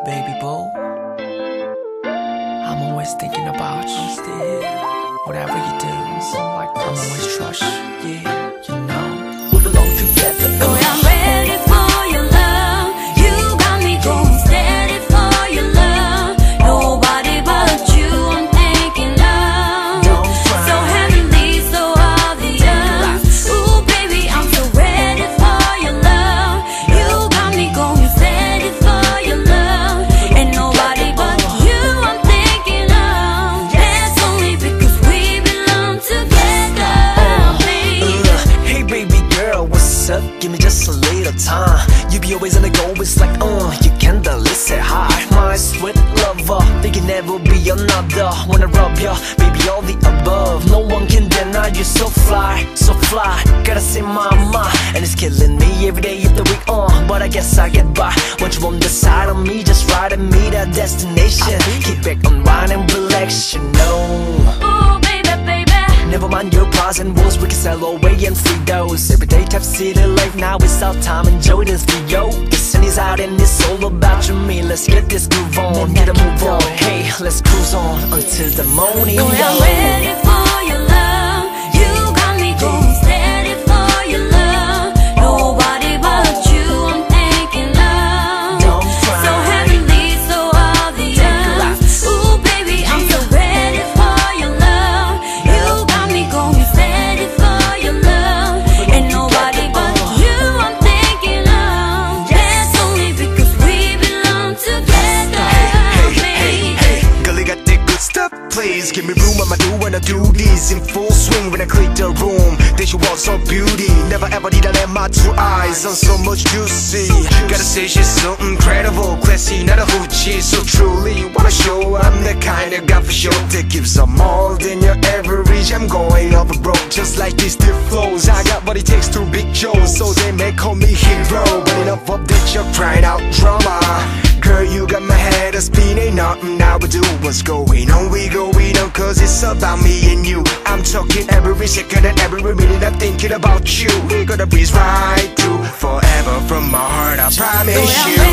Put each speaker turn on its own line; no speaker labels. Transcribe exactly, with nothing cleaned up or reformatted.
baby boo. I'm always thinking about you. I'm still here. Whatever you do, like I'm always trust you. Yeah, you know we belong together.
Boy, I'm ready for your love. You got me going steady for your love. Nobody but you I'm thinking of. So heavenly, so obvious. Ooh, baby, I'm so ready for your love. You got me going steady for your love. And nobody but you I'm thinking of. That's only because we belong together, baby.
Hey baby girl, what's up? Give me just a little time. You be always on the go, it's like, uh, you can delete say hi. My sweet lover, think you never be another. Wanna rub ya, baby, all the above. No one can deny you so fly, so fly. Gotta say mama, and it's killing me every day of the week, uh but I guess I get by. Want you on the side of me, just ride and meet our destination. Kick back, unwind and relax, you know.
Ooh, baby, baby.
Never mind your pros and woes, we can sell away and free those. Everyday type city life, now it's our time, enjoy this video. The sun is out and it's all about you and me. Let's get this groove on, get a move on. Hey, let's cruise on until the morning.
Boy, I'm ready for your love. You got me going steady for your love. Nobody but you I'm thinking of.
Don't cry.
So heavenly, so obvious. Ooh, baby, I'm so ready for your love. You got me going steady for your love. And nobody but you I'm thinking of. That's only because we belong together, baby.
Girl, you got that good stuff, please give me room. I'ma do when I do this in full swing. When I click the room, then she walks so beauty. Never ever did I let my two eyes on so much juicy. Gotta say she's so incredible, classy, not a hoochie. So truly wanna show I'm the kind of guy for sure that gives her more than your average. I'm going over broke, just like these stiff flows. I got what it takes to big shows, so they may call me hero. But enough of that, you're crying out drama. Girl, you got my head a spin, ain't nothing I would do. What's going on, we going on, cause it's about me and you. I'm talking every second and every minute I'm thinking about you. We gonna breeze right through forever from my heart, I promise
Boy, I'm
you.